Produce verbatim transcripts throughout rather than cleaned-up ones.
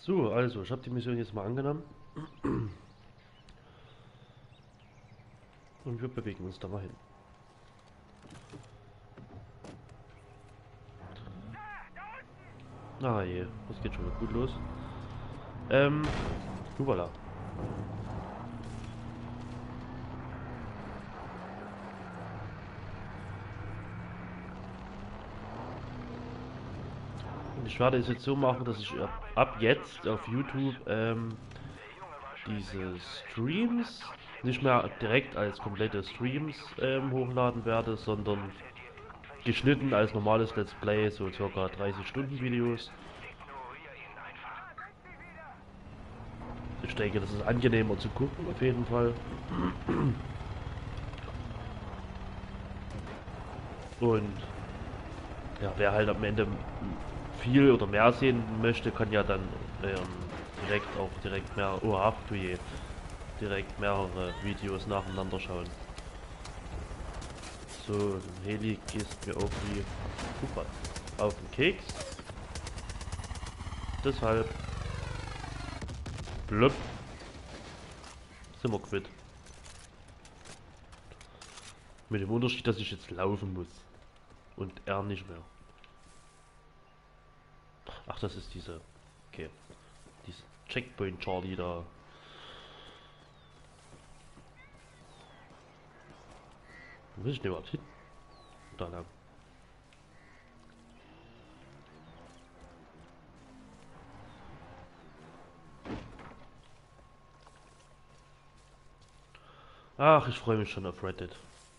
So, also, ich habe die Mission jetzt mal angenommen und wir bewegen uns da mal hin. Ah je, das geht schon wieder gut los. Ähm, voilà. Und ich werde es jetzt so machen, dass ich ab, ab jetzt auf YouTube ähm, diese Streams nicht mehr direkt als komplette Streams ähm, hochladen werde, sondern geschnitten als normales Let's Play, so circa dreißig Stunden Videos. Ich denke, das ist angenehmer zu gucken, auf jeden Fall. Und ja, wer halt am Ende viel oder mehr sehen möchte, kann ja dann ähm, direkt auch direkt mehr, oh ach du je, direkt mehrere Videos nacheinander schauen. So, ein Heli ist mir irgendwie super auf den Keks. Deshalb blöpp, sind wir quitt. Mit dem Unterschied, dass ich jetzt laufen muss. Und er nicht mehr. Ach, das ist diese, okay, diese Checkpoint Charlie da. Wo muss ich denn überhaupt hin? Da lang. Ach, ich freue mich schon auf Reddit.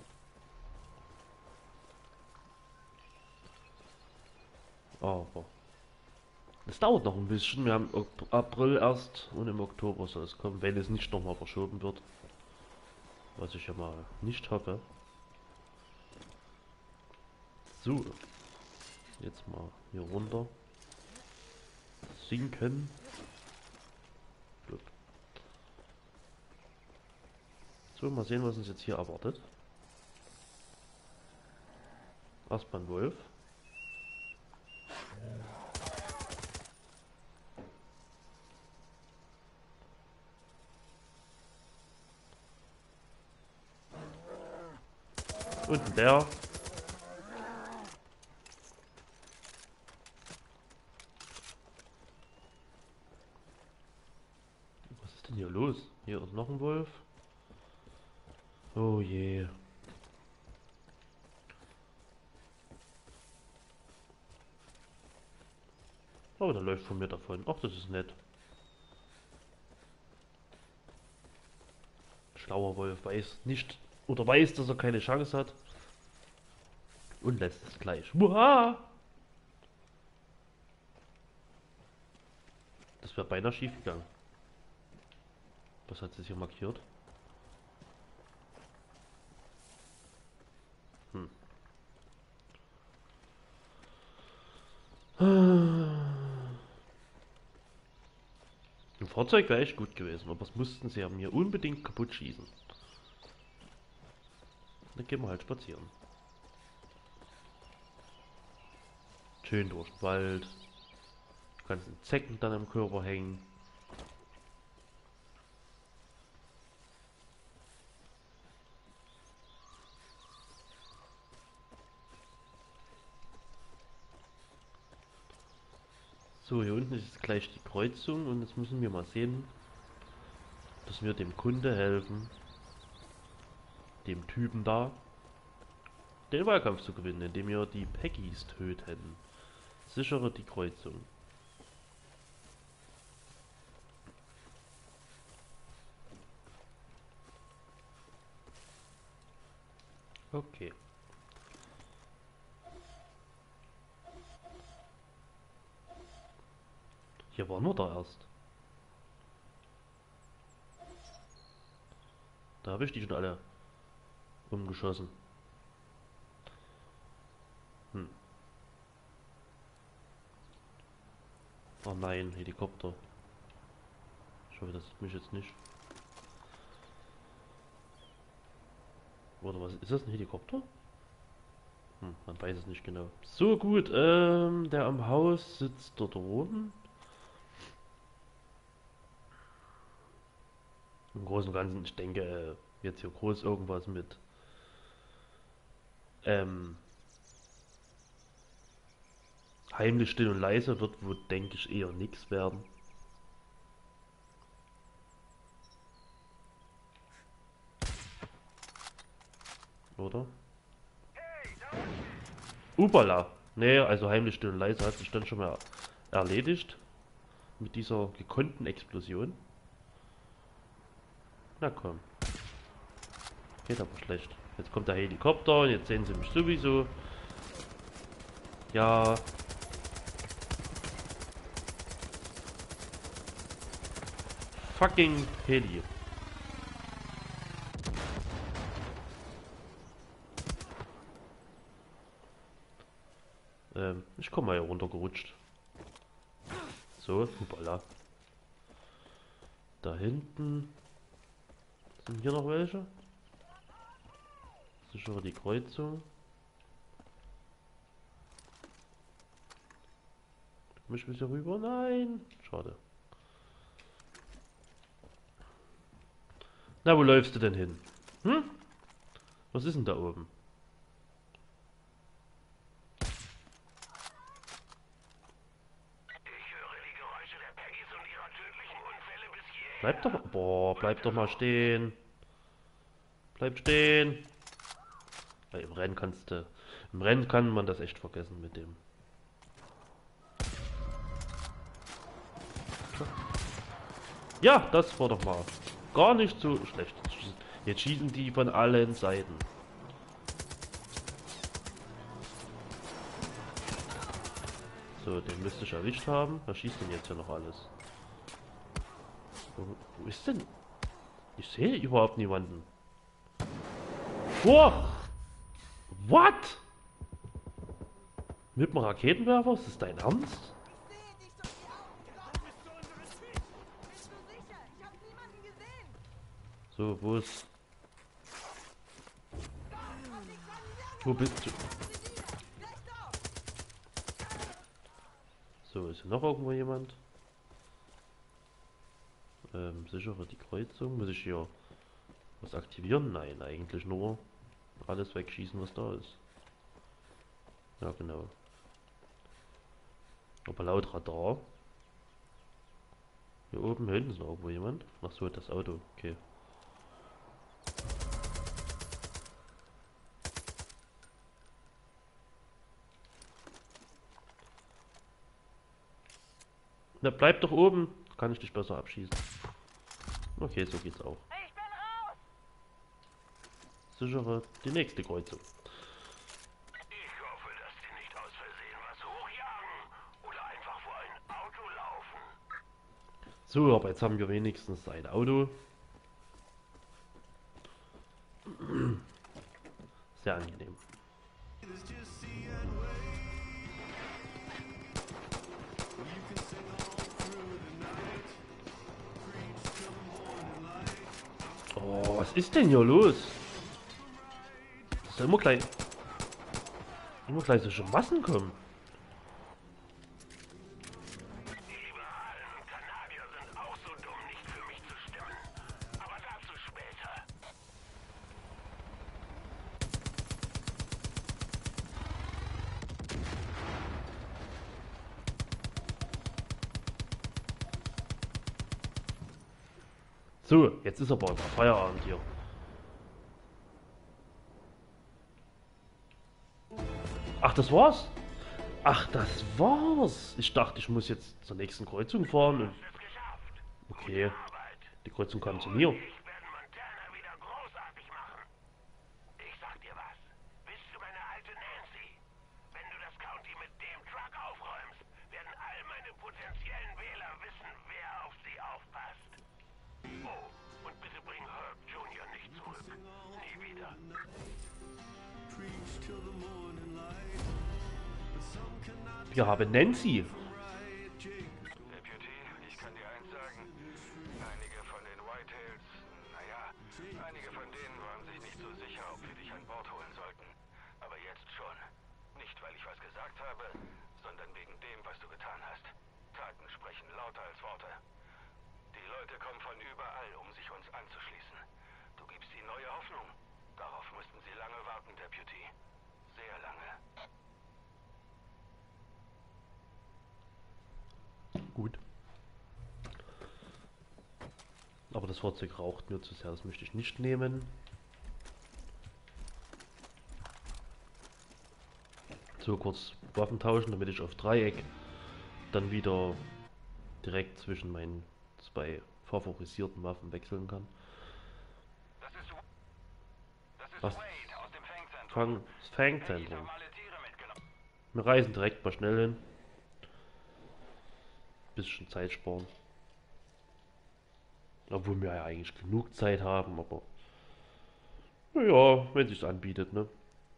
Aber es dauert noch ein bisschen. Wir haben Ok- April erst und im Oktober soll es kommen, wenn es nicht nochmal verschoben wird. Was ich ja mal nicht hoffe. So, jetzt mal hier runter. Sinken. Gut. So, mal sehen, was uns jetzt hier erwartet. Erstmal ein Wolf. Und ein Bär. Was ist denn hier los? Hier ist noch ein Wolf. Oh je. Oh, der läuft von mir davon. Ach, das ist nett. Schlauer Wolf weiß nicht oder weiß, dass er keine Chance hat und lässt es gleich. Uah! Das wäre beinahe schief gegangen. Was hat sie hier markiert? Hm. Ein Fahrzeug wäre echt gut gewesen, aber das mussten sie ja mir unbedingt kaputt schießen. Dann gehen wir halt spazieren. Schön durch den Wald. Die ganzen Zecken dann am Körper hängen. So, hier unten ist jetzt gleich die Kreuzung und jetzt müssen wir mal sehen, dass wir dem Kunde helfen, dem Typen da, den Wahlkampf zu gewinnen, indem wir die Peggies töten. Sichere die Kreuzung. Okay. Hier waren wir da erst. Da habe ich die schon alle umgeschossen. Hm. Oh nein, Helikopter. Ich hoffe, das sieht mich jetzt nicht. Oder was? Ist das ein Helikopter? Hm, man weiß es nicht genau. So gut, ähm, der am Haus sitzt dort oben. Im Großen und Ganzen, ich denke, äh, jetzt hier groß irgendwas mit ähm, heimlich still und leise wird wohl, denke ich, eher nichts werden. Oder? Upala! Nee, also heimlich still und leise hat sich dann schon mal erledigt. Mit dieser gekonnten Explosion. Na komm. Geht aber schlecht. Jetzt kommt der Helikopter und jetzt sehen sie mich sowieso. Ja. Fucking Heli. Ähm, ich komme mal hier runtergerutscht. So, hoppala. Da hinten. Sind hier noch welche? Sichere die Kreuzung. Mich wieder rüber? Nein. Schade. Na, wo läufst du denn hin? Hm? Was ist denn da oben? Bleib doch. Boah, bleib doch mal stehen. Bleib stehen. Weil im Rennen kannst du. Im Rennen kann man das echt vergessen mit dem. Ja, das war doch mal gar nicht so schlecht. Jetzt schießen die von allen Seiten. So, den müsste ich erwischt haben. Was schießt denn jetzt hier noch alles? Wo, wo ist denn? Ich sehe überhaupt niemanden. Oh! What? Mit dem Raketenwerfer? Ist das dein Ernst? So, wo ist... Wo bist du? So, ist hier noch irgendwo jemand? Ähm, sichere die Kreuzung. Muss ich hier was aktivieren? Nein, eigentlich nur alles wegschießen, was da ist. Ja, genau. Aber laut Radar. Hier oben, hier hinten ist noch irgendwo jemand. Ach so, das Auto. Okay. Na, bleib doch oben. Kann ich dich besser abschießen. Okay, so geht's auch. Sichere die nächste Kreuzung. Ich hoffe, dass die nicht aus Versehen was hochjagen oder einfach vor ein Auto laufen. So, aber jetzt haben wir wenigstens ein Auto. Sehr angenehm. Oh, was ist denn hier los? Das soll immer gleich, immer gleich solche Massen kommen. Die liberalen Kanadier sind auch so dumm, nicht für mich zu stimmen. Aber dazu später. So, jetzt ist aber Feierabend hier. Ach, das war's? Ach, das war's. Ich dachte, ich muss jetzt zur nächsten Kreuzung fahren. Und Es geschafft. okay, Arbeit. die Kreuzung kam zu Und mir. ich werde Montana wieder großartig machen. Ich sag dir was. Bist du meine alte Nancy? Wenn du das County mit dem Truck aufräumst, werden all meine potenziellen Wähler wissen, wer auf sie aufpasst. Oh, und bitte bring Herb Junior nicht zurück. Nie wieder. Wir haben Nancy. Deputy, ich kann dir eins sagen. Einige von den Whitehills, naja, einige von denen waren sich nicht so sicher, ob wir dich an Bord holen sollten. Aber jetzt schon. Nicht, weil ich was gesagt habe, sondern wegen dem, was du getan hast. Taten sprechen lauter als Worte. Die Leute kommen von überall, um sich uns anzuschließen. Du gibst ihnen neue Hoffnung. Darauf mussten sie lange warten, Deputy. Sehr lange. Gut. Aber das Fahrzeug raucht mir zu sehr, das möchte ich nicht nehmen. So, kurz Waffen tauschen, damit ich auf Dreieck dann wieder direkt zwischen meinen zwei favorisierten Waffen wechseln kann. Das ist, das ist Was? Wade aus dem Fangzentrum. Fang, das Hey, ich Fangzentrum. habe alle Tiere mitgenommen. Wir reisen direkt mal schnell hin. Bisschen Zeit sparen. Obwohl wir ja eigentlich genug Zeit haben, aber naja, wenn sich's anbietet, ne?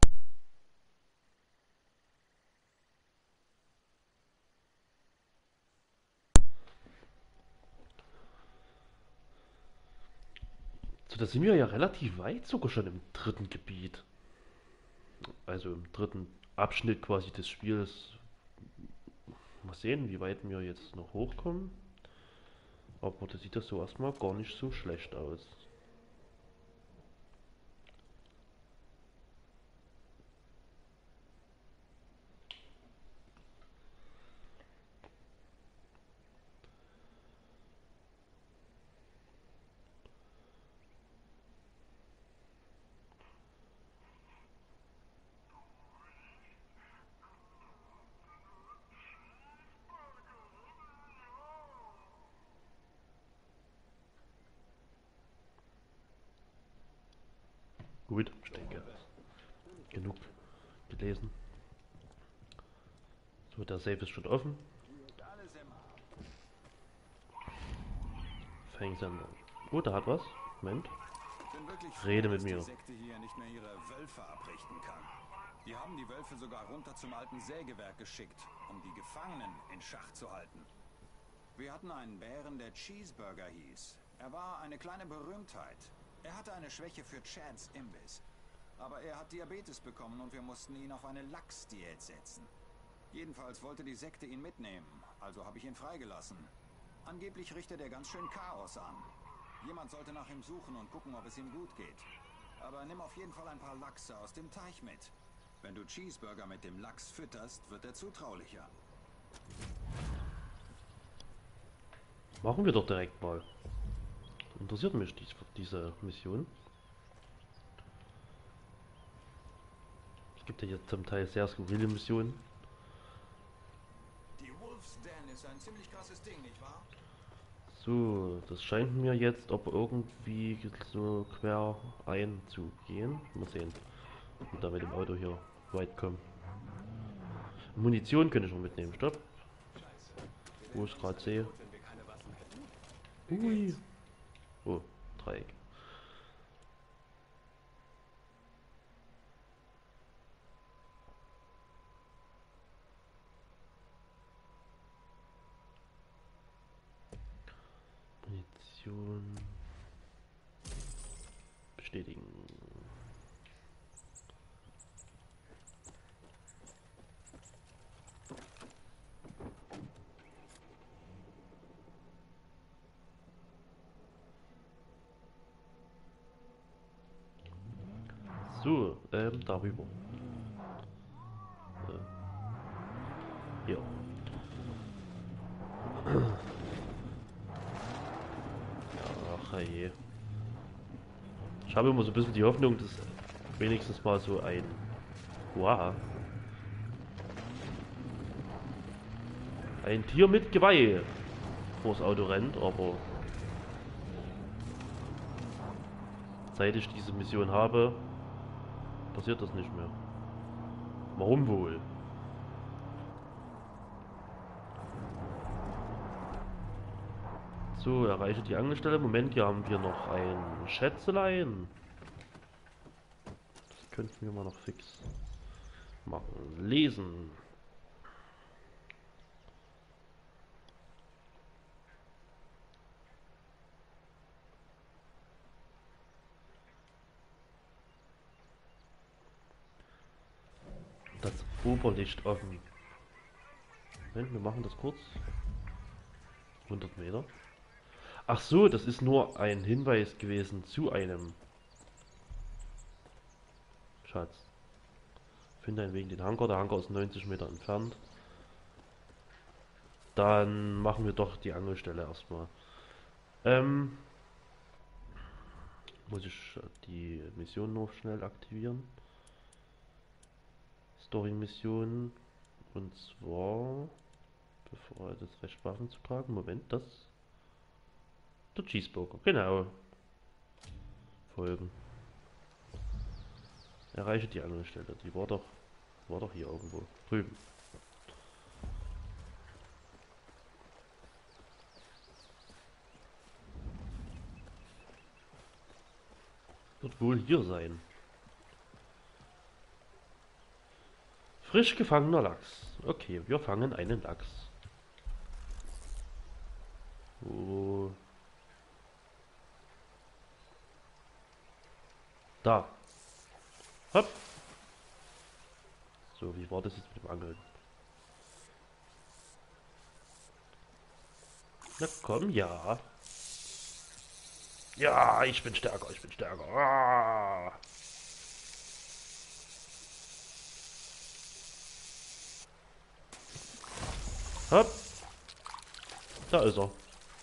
So, da sind wir ja relativ weit sogar schon im dritten Gebiet. Also im dritten Abschnitt quasi des Spiels. Mal sehen, wie weit wir jetzt noch hochkommen. Aber da sieht das so erstmal gar nicht so schlecht aus. Gut, ich denke, genug gelesen. So, der Safe ist schon offen. Fangsender. Oh, da hat was. Moment. Bin wirklich froh, Rede mit dass mir. die Sekte hier nicht mehr ihre Wölfe abrichten kann. Die haben die Wölfe sogar runter zum alten Sägewerk geschickt, um die Gefangenen in Schach zu halten. Wir hatten einen Bären, der Cheeseburger hieß. Er war eine kleine Berühmtheit. Er hatte eine Schwäche für Chads Imbiss. Aber er hat Diabetes bekommen und wir mussten ihn auf eine Lachsdiät setzen. Jedenfalls wollte die Sekte ihn mitnehmen, also habe ich ihn freigelassen. Angeblich richtet er ganz schön Chaos an. Jemand sollte nach ihm suchen und gucken, ob es ihm gut geht. Aber nimm auf jeden Fall ein paar Lachse aus dem Teich mit. Wenn du Cheeseburger mit dem Lachs fütterst, wird er zutraulicher. Machen wir doch direkt mal. Interessiert mich dies, diese Mission. Es gibt ja jetzt zum Teil sehr skurrile Missionen. Die Wolf's Den ist ein ziemlich krasses Ding, nicht wahr? So, das scheint mir jetzt aber irgendwie so quer einzugehen. Mal sehen, ob wir da mit dem Auto hier weit kommen. Munition könnte ich noch mitnehmen. Stopp. Wo ich gerade sehe. Ui. Oh, Dreieck. Munition. Bestätigen. So, ähm, darüber. Äh, hier. Ach je. Ich habe immer so ein bisschen die Hoffnung, dass wenigstens mal so ein wow, ein Tier mit Geweih vors Auto rennt, aber seit ich diese Mission habe, passiert das nicht mehr. Warum wohl? So, erreiche die Angelstelle. Moment, hier haben wir noch ein Schätzelein. Das könnten wir mal noch fix machen. Lesen. Das Oberlicht offen. Moment, wir machen das kurz. hundert Meter. Ach so, das ist nur ein Hinweis gewesen zu einem Schatz. Finde einen Weg in den Hangar. Der Hangar ist neunzig Meter entfernt. Dann machen wir doch die Angelstelle erstmal. Ähm, muss ich die Mission noch schnell aktivieren. Story-Mission. Und zwar, bevor das Recht Waffen zu tragen. Moment, das. Der Cheeseburger, genau. Folgen. Erreiche die Angelstelle. Die war doch, war doch hier irgendwo. Drüben. Wird wohl hier sein. Frisch gefangener Lachs. Okay, wir fangen einen Lachs. Oh. Da. Hopp. So, wie war das jetzt mit dem Angeln? Na komm, ja. Ja, ich bin stärker, ich bin stärker. Ah. Hopp. Da ist er.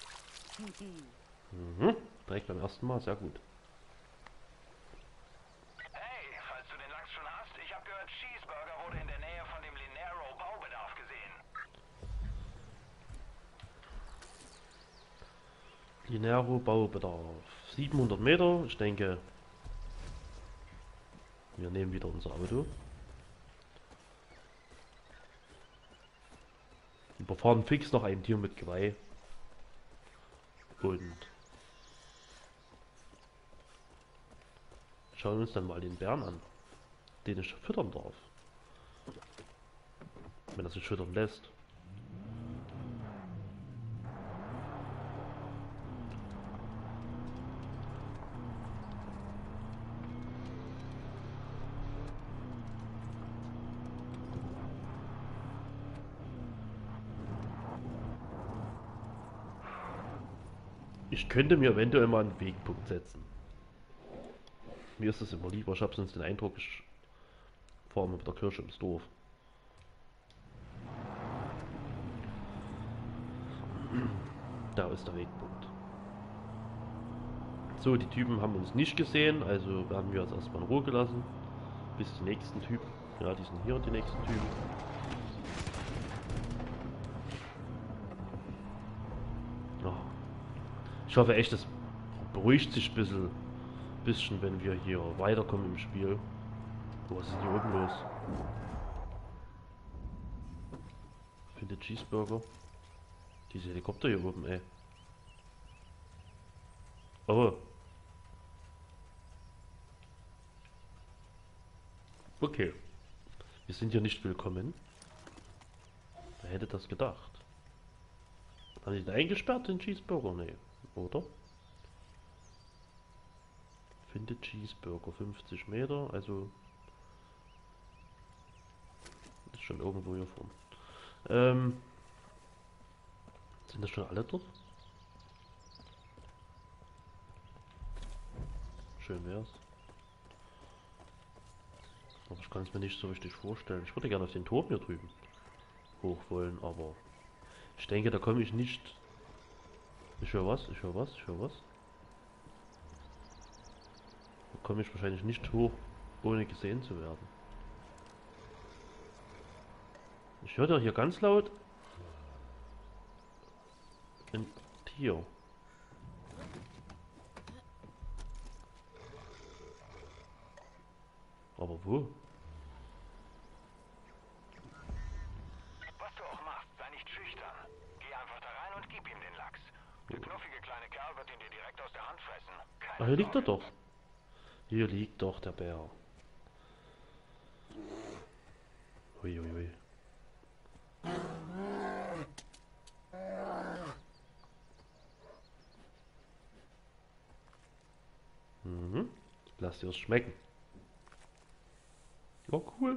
Mhm. Direkt beim ersten Mal, sehr gut. Hey, falls du den Lachs schon hast, ich habe gehört, Cheeseburger wurde in der Nähe von dem Linero Baubedarf gesehen. Linero Baubedarf. siebenhundert Meter. Ich denke, wir nehmen wieder unser Auto. Überfahren fix noch ein Tier mit Geweih. Und schauen uns dann mal den Bären an, den ich füttern darf. Wenn er sich füttern lässt. Ich könnte mir eventuell mal einen Wegpunkt setzen. Mir ist das immer lieber. Ich habe sonst den Eindruck, ich fahre mit der Kirche ins Dorf. Da ist der Wegpunkt. So, die Typen haben uns nicht gesehen, also werden wir jetzt erstmal in Ruhe gelassen. Bis die nächsten Typen. Ja, die sind hier, die nächsten Typen. Ja. Ich hoffe echt, das beruhigt sich ein bisschen, bisschen, wenn wir hier weiterkommen im Spiel. Oh, was ist denn hier oben los? Finde Cheeseburger. Diese Helikopter hier oben, ey. Oh. Okay. Wir sind hier nicht willkommen. Wer hätte das gedacht? Haben die den eingesperrt, den Cheeseburger? Nee. Oder? Finde Cheeseburger. fünfzig Meter, also... Ist schon irgendwo hier vorne. Ähm... Sind das schon alle dort? Schön wär's. Aber ich kann es mir nicht so richtig vorstellen. Ich würde gerne auf den Turm hier drüben hoch wollen, aber ich denke, da komme ich nicht. Ich höre was, ich höre was, ich höre was. Da komme ich wahrscheinlich nicht hoch, ohne gesehen zu werden. Ich höre da hier ganz laut ein Tier. Aber wo? Was du auch machst, sei nicht schüchtern. Geh einfach da rein und gib ihm den Lachs. Der knuffige kleine Kerl wird ihn dir direkt aus der Hand fressen. Keine Ah, hier liegt er Sorge. doch. Hier liegt doch der Bär. Uiuiui. Mhm. Lass dir es schmecken. Ja, cool.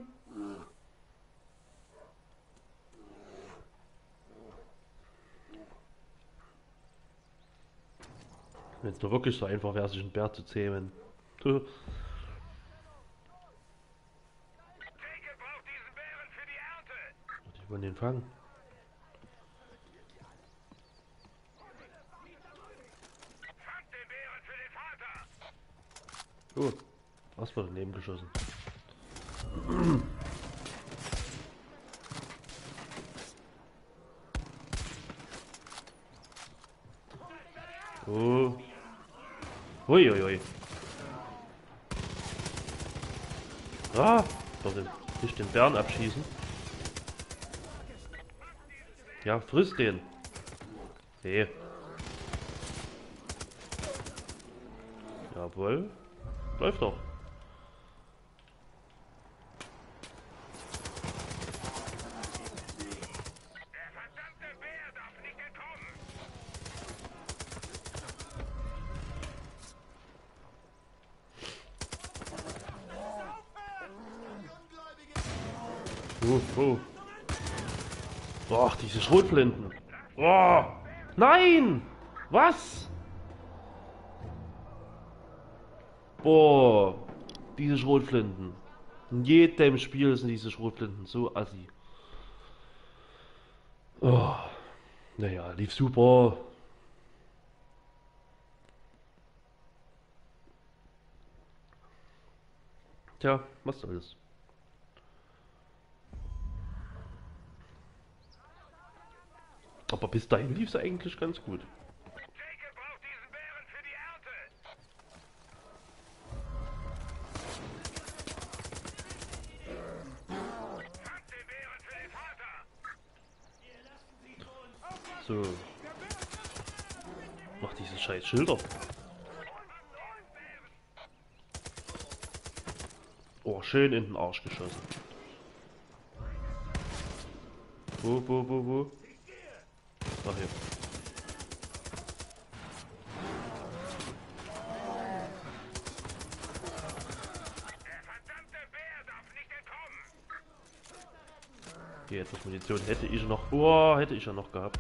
Wenn es nur wirklich so einfach wäre, sich einen Bär zu zähmen. Du. Jacob braucht diesen Bären für die Ernte. Die wollen den fangen. Fangt den Bären für den Vater. Oh, was wurde daneben geschossen? Oh. Uiuiui. Ah, doch den, nicht den Bären abschießen. Ja, friss den. Hey. Jawohl. Läuft doch. Der verdammte Bär darf nicht entkommen. Oh, oh. Boah, diese Schrotflinten. Oh, nein! Was? Boah, diese Schrotflinten. In jedem Spiel sind diese Schrotflinten so assi. Oh, naja, lief super. Tja, was soll's. Aber bis dahin lief es eigentlich ganz gut. Jacob braucht diesen Bären für die Ernte. Fangt den Bären für den Vater. So. Mach diese scheiß Schilder. Oh, schön in den Arsch geschossen. Wo, wo, wo, wo? Ach hier. Der verdammte Bär darf nicht entkommen. Hier, etwas Munition hätte ich noch. Oh, hätte ich ja noch gehabt.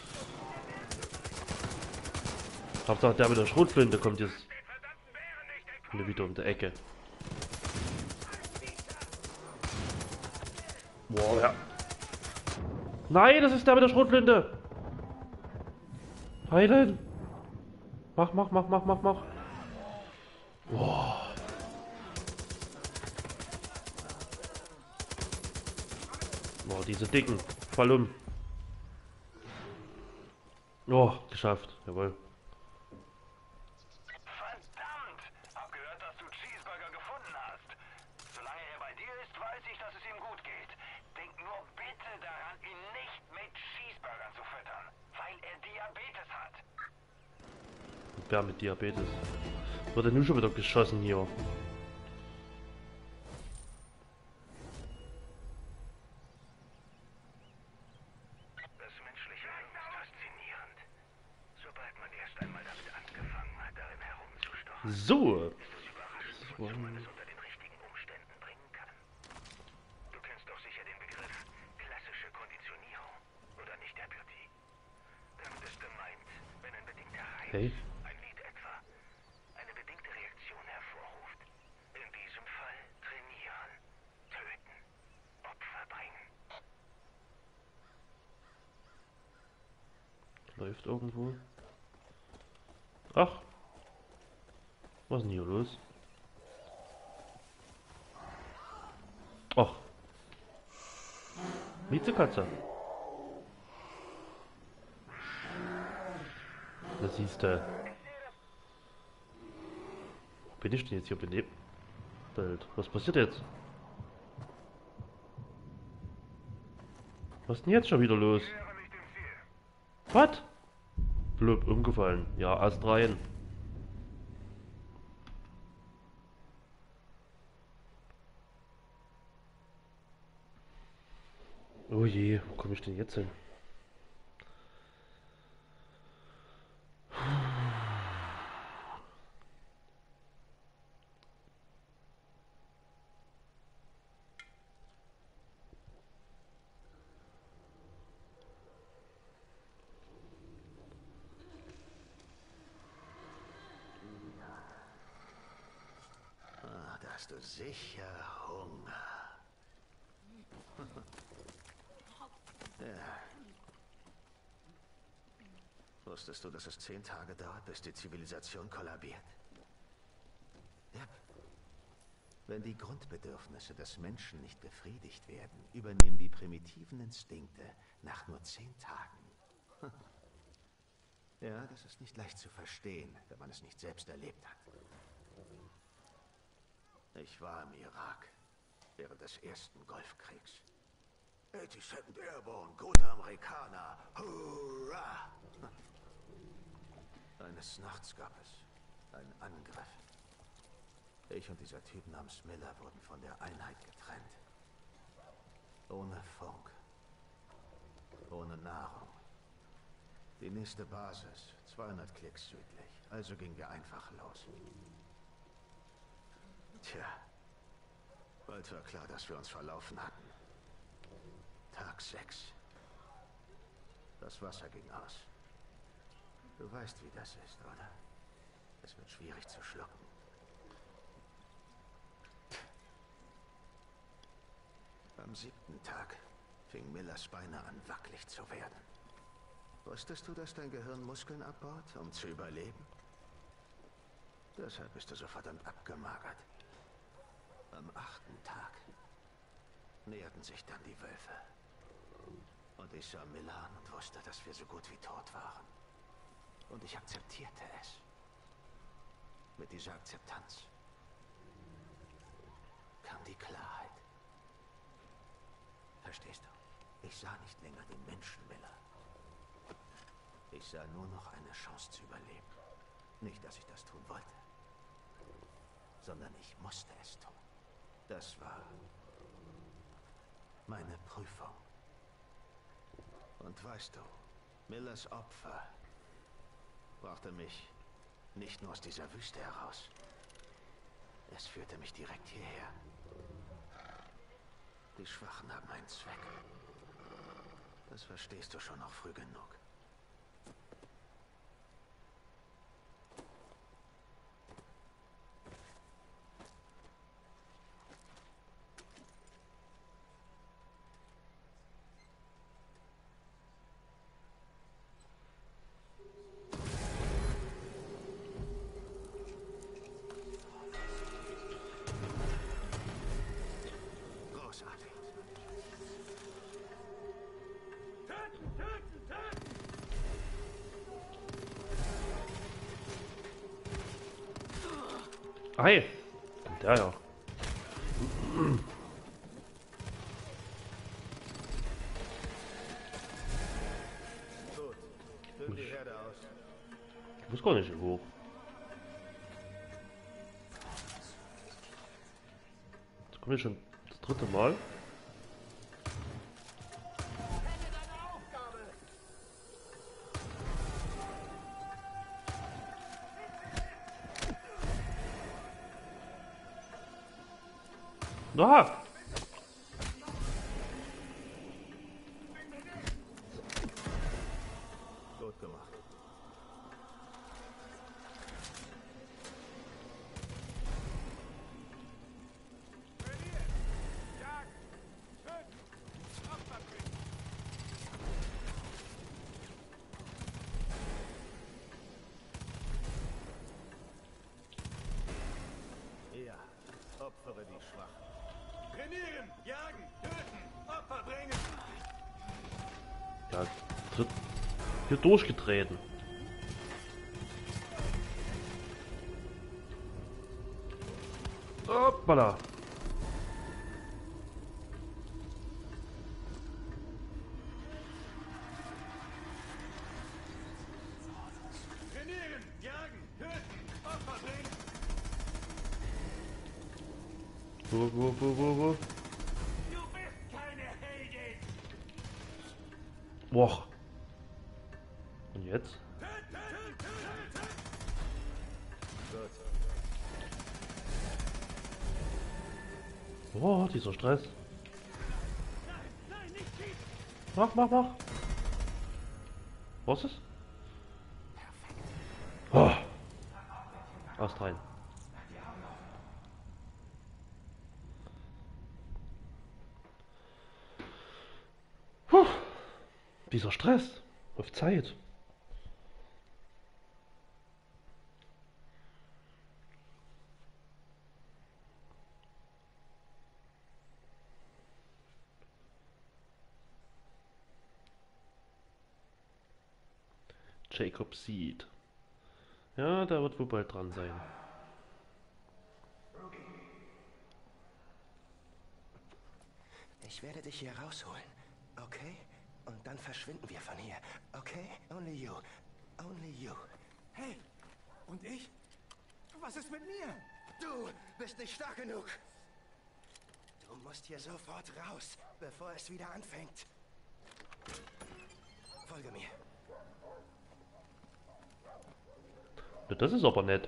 Hauptsache der mit der Schrotflinte kommt jetzt Den verdammten Bären nicht entkommen. wieder um die Ecke. Boah, ja. Nein, das ist der mit der Schrotflinte. Heilen. Mach, mach, mach, mach, mach, mach. Boah. Boah, diese dicken. Fall um. Oh, geschafft. Jawohl. Verdammt! Hab gehört, dass du Cheeseburger gefunden hast. Solange er bei dir ist, weiß ich, dass es ihm gut geht. Denk nur bitte daran, ihn nicht mit Cheeseburgern zu füttern, weil er Diabetes hat. Bär mit Diabetes. Wurde nun schon wieder geschossen hier. Das menschliche Hirn ist faszinierend. Sobald man erst einmal damit angefangen hat, darin herumzustochen, So. ist es überraschend, wozu man es unter den richtigen Umständen bringen kann. Du kennst doch sicher den Begriff klassische Konditionierung, oder nicht, Herr Beauty? Damit ist gemeint, wenn ein bedingter Reiz, Hey. ein Lied etwa, eine bedingte Reaktion hervorruft. In diesem Fall trainieren, töten, Opfer bringen. Läuft irgendwo. Ach. Was ist denn hier los? Ach. Miezekatze. Das siehst du. Wo bin ich denn jetzt hier benebelt? Was passiert jetzt? Was ist denn jetzt schon wieder los? Wäre nicht im Ziel. Was? Blöd, umgefallen. Ja, Ast rein. Oh je, wo komme ich denn jetzt hin? hast du sicher Hunger. Ja. Wusstest du, dass es zehn Tage dauert, bis die Zivilisation kollabiert? Ja. Wenn die Grundbedürfnisse des Menschen nicht befriedigt werden, übernehmen die primitiven Instinkte nach nur zehn Tagen. Ja, das ist nicht leicht zu verstehen, wenn man es nicht selbst erlebt hat. Ich war im Irak während des ersten Golfkriegs. eighty-second Airborne, gute Amerikaner, hurra! Eines Nachts gab es einen Angriff. Ich und dieser Typ namens Miller wurden von der Einheit getrennt. Ohne Funk. Ohne Nahrung. Die nächste Basis, zweihundert Klicks südlich. Also gingen wir einfach los. Tja, bald war klar, dass wir uns verlaufen hatten. Tag sechs. Das Wasser ging aus. Du weißt, wie das ist, oder? Es wird schwierig zu schlucken. Am siebten Tag fing Millers Beine an, wackelig zu werden. Wusstest du, dass dein Gehirn Muskeln abbaut, um zu überleben? Deshalb bist du so verdammt abgemagert. Am achten Tag näherten sich dann die Wölfe. Und ich sah Miller an und wusste, dass wir so gut wie tot waren. Und ich akzeptierte es. Mit dieser Akzeptanz kam die Klarheit. Verstehst du? Ich sah nicht länger den Menschen Miller. Ich sah nur noch eine Chance zu überleben. Nicht, dass ich das tun wollte, sondern ich musste es tun. Das war meine Prüfung. Und weißt du, Millers Opfer brachte mich nicht nur aus dieser Wüste heraus. Es führte mich direkt hierher. Die Schwachen haben einen Zweck. Das verstehst du schon noch früh genug. Hi! Der ja. Gut, füll die Herde aus. Ich muss gar nicht hoch. Jetzt komme ich schon das dritte Mal. Da! Gut gemacht. Ja, opfere die Schwachen. Trainieren, jagen, töten, Opfer bringen. Ja, tritt hier durchgetreten. Hoppala. Trainieren, jagen, töten, Opfer bringen. Wo, wo, wo, wo, wo? Du bist keine Heldin! Boah. Und jetzt? Boah, dieser Stress. Mach, mach, mach. Was ist? Oh. Ast rein. Puh, dieser Stress auf Zeit. Jacob Seed. Ja, da wird wohl bald dran sein. Ich werde dich hier rausholen, okay? Und dann verschwinden wir von hier, okay? Only you. Only you. Hey, und ich? Was ist mit mir? Du bist nicht stark genug. Du musst hier sofort raus, bevor es wieder anfängt. Folge mir. Das ist aber nett.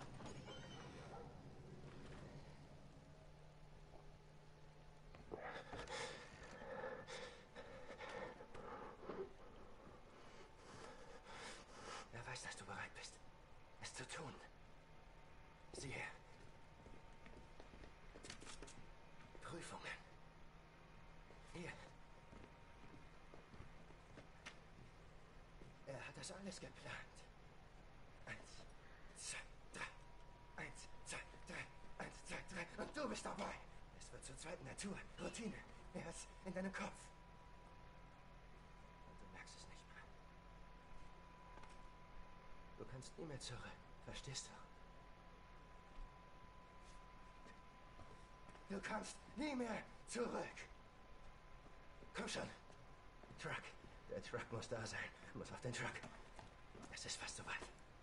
Er weiß, dass du bereit bist, es zu tun. Sieh her. Prüfungen. Hier. Er hat das alles geplant. Eins, zwei, drei. Eins, zwei, drei. Eins, zwei, drei. Und du bist dabei. Es wird zur zweiten Natur. Routine. Er ist in deinem Kopf. Und du merkst es nicht mehr. Du kannst nie mehr zurück. Verstehst du? Du kannst nie mehr zurück. Komm schon. Truck. Der Truck muss da sein. Muss auf den Truck. Es ist fast soweit.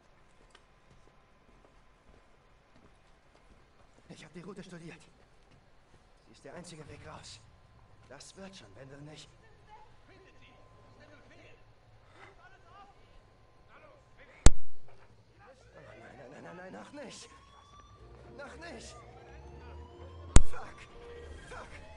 Ich habe die Route studiert. Sie ist der einzige Weg raus. Das wird schon, wenn du nicht... Oh, nein, nein, nein, nein, nein, noch nicht. Noch nicht. Fuck. Fuck.